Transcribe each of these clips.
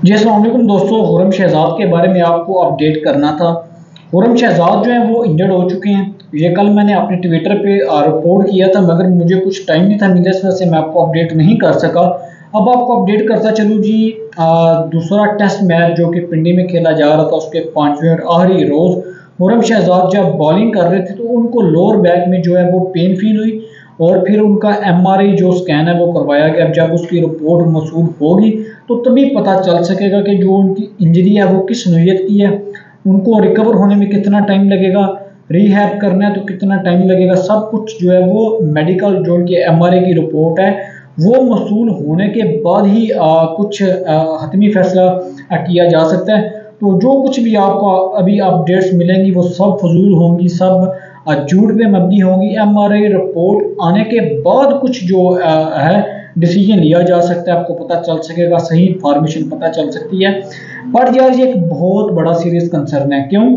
जी अस्सलाम वालेकुम दोस्तों, खुर्रम शहजाद के बारे में आपको अपडेट करना था। खुर्रम शहजाद जो है वो इंजर्ड हो चुके हैं। ये कल मैंने अपने ट्विटर पे रिपोर्ट किया था, मगर मुझे कुछ टाइम नहीं था मिला, इस वजह से मैं आपको अपडेट नहीं कर सका। अब आपको अपडेट करता चलूँ जी। दूसरा टेस्ट मैच जो कि पिंडी में खेला जा रहा था, उसके 5वें और आखिरी रोज़ खुर्रम शहजाद जब बॉलिंग कर रहे थे तो उनको लोअर बैक में जो है वो पेन फील हुई और फिर उनका एमआरआई जो स्कैन है वो करवाया गया। जब उसकी रिपोर्ट मौसूल होगी तो तभी पता चल सकेगा कि जो उनकी इंजरी है वो किस नौयत की है, उनको रिकवर होने में कितना टाइम लगेगा, रिहैब करना है तो कितना टाइम लगेगा। सब कुछ जो है वो मेडिकल जो उनकी एमआरआई की रिपोर्ट है वो मौसूल होने के बाद ही कुछ हतमी फैसला किया जा सकता है। तो जो कुछ भी आपको अभी अपडेट्स मिलेंगी वो सब फजूल होंगी, सब झूठ पे मबनी होंगी। एमआरआई रिपोर्ट आने के बाद कुछ जो है डिसीजन लिया जा सकता है, आपको पता चल सकेगा, सही इंफॉर्मेशन पता चल सकती है। पर यार ये एक बहुत बड़ा सीरियस कंसर्न है। क्यों?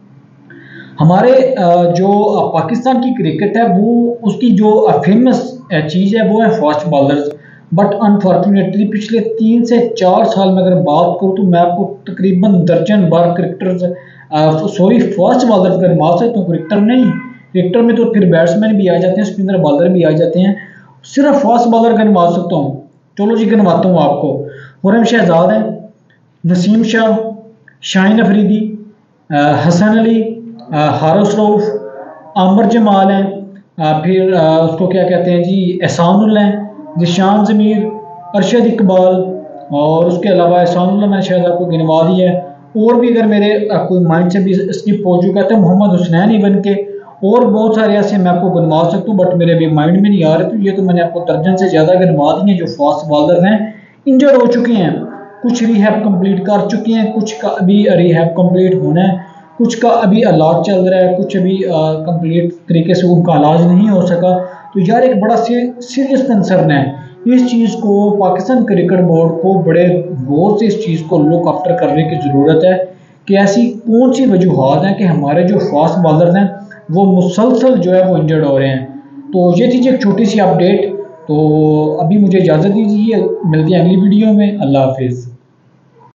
हमारे जो पाकिस्तान की क्रिकेट है वो उसकी जो फेमस चीज़ है वो है फास्ट बॉलर्स। बट अनफॉर्चुनेटली पिछले 3 से 4 साल में अगर बात करूँ तो मैं आपको तकरीबन दर्जन बार क्रिकेटर्स सॉरी फास्ट बॉलर्स गिनवा सकता हूँ, क्रिकेटर नहीं। क्रिकेटर में तो फिर बैट्समैन भी आ जाते हैं, स्पिनर बॉलर भी आ जाते हैं, सिर्फ फास्ट बॉलर गिनवा सकता हूँ। चलो जी गिनवाता हूँ आपको। खुर्रम शहजाद है, नसीम शाह, शाहीन अफरीदी, हसन अली, हारिस रऊफ, आमिर जमाल हैं, फिर उसको क्या कहते हैं जी, एहसानुल हैं, जिशान ज़मीर, अरशद इकबाल, और उसके अलावा एहसानुल्लाह मैंने शायद आपको गिनवा दिया है। और भी अगर मेरे कोई माइंड से भी स्किप हो चुका है तो मोहम्मद हुसनैन इवन के और बहुत सारे ऐसे मैं आपको गिनवा सकता हूँ, बट मेरे अभी माइंड में नहीं आ रहे। तो ये तो मैंने आपको दर्जन से ज़्यादा गिनवा दिए जो फास्ट बॉलर हैं, इंजर्ड हो चुके हैं। कुछ रिहैब कंप्लीट कर चुके हैं, कुछ का अभी रिहैब कंप्लीट होना है, कुछ का अभी इलाज चल रहा है, कुछ अभी कंप्लीट तरीके से उनका इलाज नहीं हो सका। तो यार एक बड़ा सीरियस कंसर्न है। इस चीज़ को पाकिस्तान क्रिकेट बोर्ड को बड़े गौर से इस चीज़ को लुक आफ्टर करने की ज़रूरत है कि ऐसी कौन सी वजूहत हैं कि हमारे जो फास्ट बॉलर हैं वो मुसलसल जो है वो इंजर्ड हो रहे हैं। तो ये थी एक छोटी सी अपडेट। तो अभी मुझे इजाज़त दीजिए, मिलती है अगली वीडियो में। अल्लाह हाफिज़।